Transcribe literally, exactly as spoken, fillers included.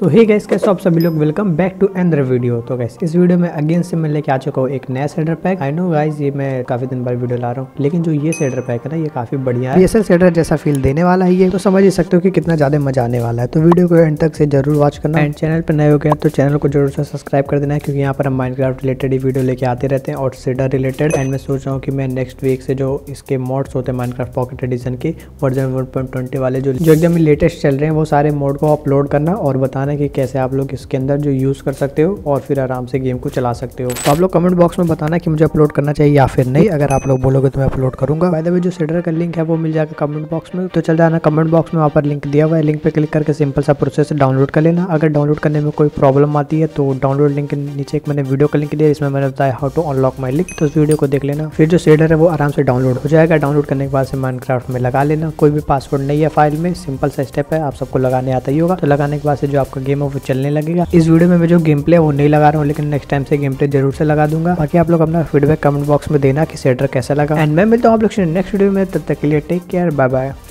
तो hey guys, कैसे आप सभी लोग, welcome back to another video. तो गाइस इस वीडियो में अगेन से मैं लेके आ चुका हूँ एक नया shader pack. I know guys, ये मैं काफी दिन बाद वीडियो ला रहा हूँ, लेकिन जो ये शेडर पैक है ना, ये काफी बढ़िया है। पीएसएल शेडर जैसा फील देने वाला है ये, तो समझ ही सकते हो कि कितना ज्यादा मजा आने वाला है। तो वीडियो को एंड तक से जरूर वॉच करना। एंड चैनल पर नए हो गया तो चैनल को जरूर से सब्सक्राइब कर देना है, क्योंकि यहाँ पर हम माइनक्राफ्ट रिलेटेड ही वीडियो लेके आते रहते हैं और शेडर रिलेटेड। एंड मैं सोच रहा हूँ कि मैं नेक्स्ट वीक से जो इसके मॉड्स होते हैं माइनक्राफ्ट पॉकेट एडिशन के वर्जन वन पॉइंट ट्वेंटी वाले जो जो एकदम लेटेस्ट चल रहे हैं, वो सारे मोड को अपलोड करना और बताना कि कैसे आप लोग इसके अंदर जो यूज कर सकते हो और फिर आराम से गेम को चला सकते हो। तो आप लोग कमेंट बॉक्स में बताना कि मुझे अपलोड करना चाहिए या फिर नहीं। अगर आप लोग बोलोगे तो मैं अपलोड करूंगा। बाय द वे, जो शेडर का लिंक है वो मिल जाएगा कमेंट बॉक्स में, तो चल जाना कमेंट बॉक्स में, वहाँ पर लिंक दिया हुआ है। लिंक पे क्लिक करके सिंपल सा प्रोसेस डाउनलोड कर लेना। अगर डाउनलोड करने में कोई प्रॉब्लम आती है तो डाउनलोड लिंक के नीचे एक मैंने वीडियो का लिंक दिया, इसमें मैंने बताया how to unlock my link, तो उस वीडियो को देख लेना। फिर जो शेडर है वो आराम से डाउनलोड हो जाएगा। डाउनलोड करने के बाद से माइनक्राफ्ट में लगा लेना। कोई भी पासवर्ड नहीं है फाइल में, सिंपल सा स्टेप है, आप सबको लगाने आता ही होगा। तो लगाने के बाद से जो आपका गेम है वो चलने लगेगा। इस वीडियो में मैं जो गेम प्ले वो नहीं लगा रहा हूँ, लेकिन नेक्स्ट टाइम से गेम प्ले जरूर से लगा दूंगा। बाकी आप लोग अपना फीडबैक कमेंट बॉक्स में देना कि शेडर कैसा लगा। एंड मैं मिलता हूँ आप लोग से नेक्स्ट वीडियो में, तब तक के लिए टेक केयर, बाय बाय।